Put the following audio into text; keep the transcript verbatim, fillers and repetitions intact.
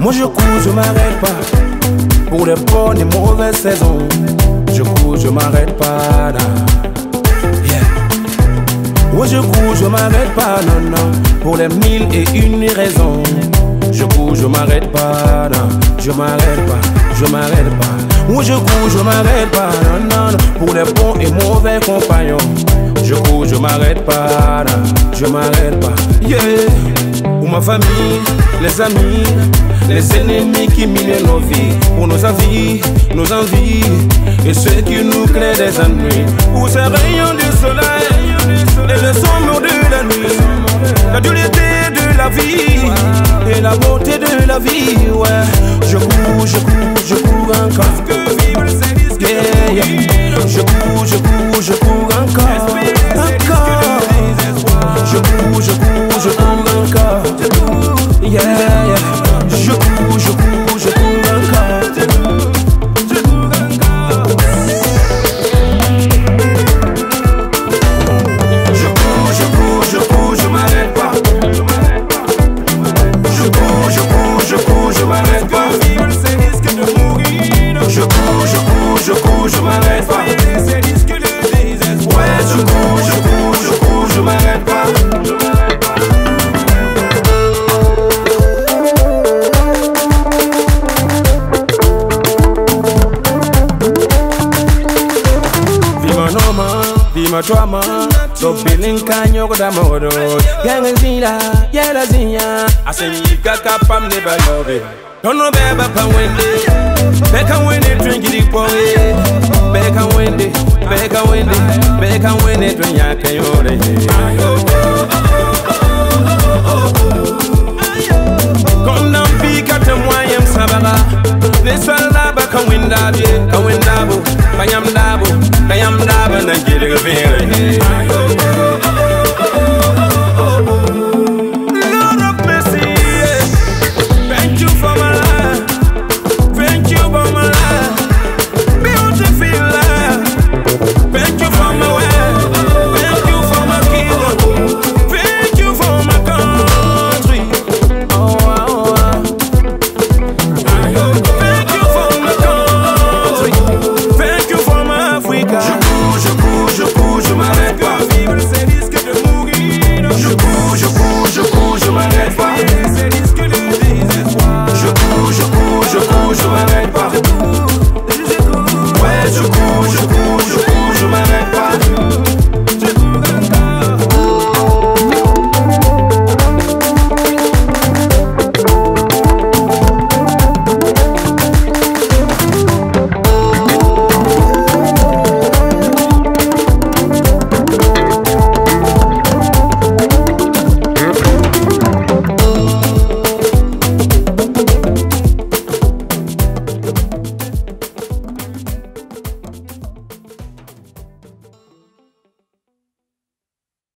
Moi je cours, je m'arrête pas. Pour les bonnes et mauvaises saisons, je cours, je m'arrête pas. Yeah. Moi je cours, je m'arrête pas, non, non. Pour les mille et une raisons, je cours, je m'arrête pas, non. Je m'arrête pas, je m'arrête pas. Moi je cours, je m'arrête pas, non, non, non. Pour les bons et mauvais compagnons, je cours, je m'arrête pas, non. Je m'arrête pas, yeah. Pour ma famille, les amis, les ennemis qui minent nos vies, pour nos avis, nos envies, et ceux qui nous créent des ennuis. Pour ces rayons du soleil et le sombre de la nuit, la dureté de la vie et la beauté de la vie, ouais. Je cours, je cours, je cours encore. Yeah, yeah. Je cours, je cours, je cours encore. Encore. Je cours, je cours, je cours encore. Yeah, yeah. Je cours, je cours, je cours encore. Je cours encore. Je cours, je cours, je cours, je m'arrête pas. Je cours, je cours, je cours, je m'arrête pas. Je cours, je cours, je cours, je m'arrête pas. Ouais, je cours, je cours, je cours, je m'arrête pas. Vima drama, so feeling kanyo ko damoro. Yang zina, yela zinya. Asenyi kaka pam never love it. Don't know beba pa wende. Beka wende drink it po e. Beka wende, beka wende, beka wende drink ya kayore.